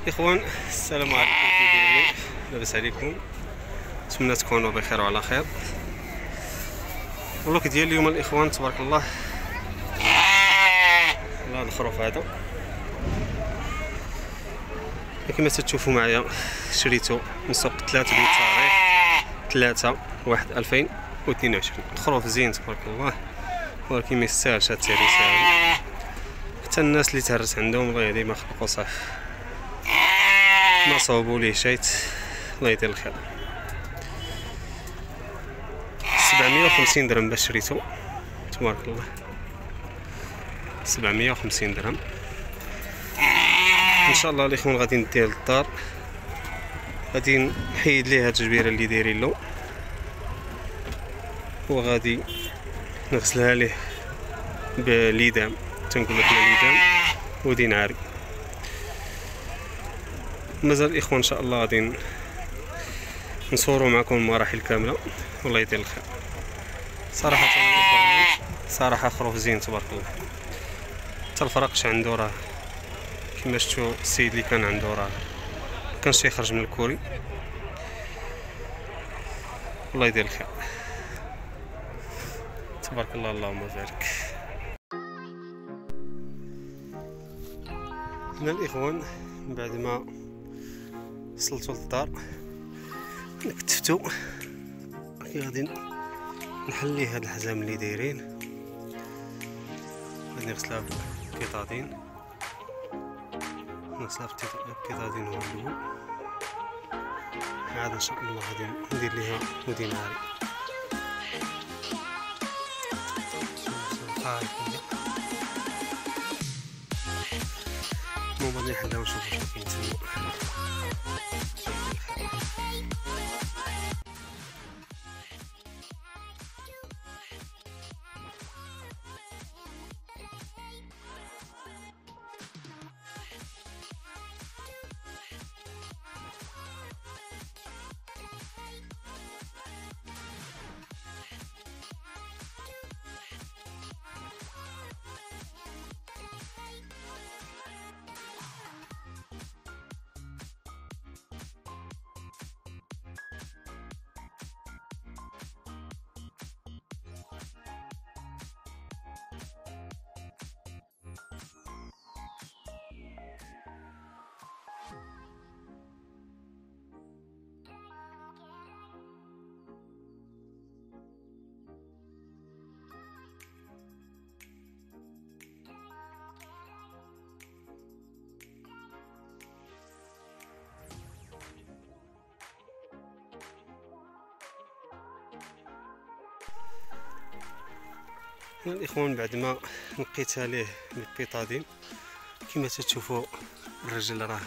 اخوان السلام عليكم، كي دايرين؟ لاباس عليكم؟ نتمنى تكونوا بخير وعلى خير. اللوك ديال اليوم الاخوان تبارك الله، هذا الخروف هذا كما تشوفوا معايا شريته من سوق 3 بتاريخ 3/1/2022. الخروف زين تبارك الله، ولكن ما يستاهلش هاد التهريس هذا. حتى الناس اللي تهرس عندهم الله يهدي ما خلقوا صح، ما صوبوا ليه شيت، الله يدير الخير. 750 درهم باش شريتو تبارك الله، 750 درهم. ان شاء الله الاخوان غادي نديه للدار، غادي نحيد ليه هاد الجبيره اللي دايرين له، وغادي نغسلها ليه بالليدام، تنقول لك الليدام ودين عاري. مازال الاخوان ان شاء الله غادي نصوروا معكم المراحل كامله، والله يدير الخير. صراحه خروف زين تبارك الله، حتى الفرقش عنده راه كما شفتوا. السيد اللي كان عنده راه مكانش يخرج من الكوري، الله يدير الخير تبارك الله. اللهم بارك. هنا الاخوان بعد ما وصلتوا للدار كتفتو، غادي نحلي هاد الحزام اللي دايرين، غادي نغسلها ببيطادين، نغسلها ببيطادين هو الاول، عاد ان شاء الله غادي ندير ليها ودين عاري. المهم غادي نحلها ونشوفو شنو كاين تما. هنا الاخوان بعد ما نقيتها ليه بالبيطادين كما تشوفوا الرجل راه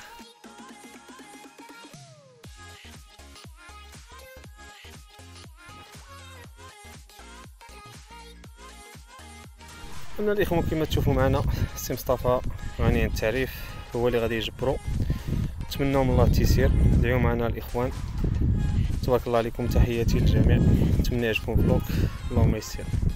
هنا الاخوان كما تشوفوا معنا سي مصطفى غني عن التعريف، هو اللي غادي يجبرو. نتمنى من الله التيسير، دعيو معنا الاخوان تبارك الله عليكم. تحياتي للجميع، نتمنى يعجبكم الفلوق، اللهم يسر.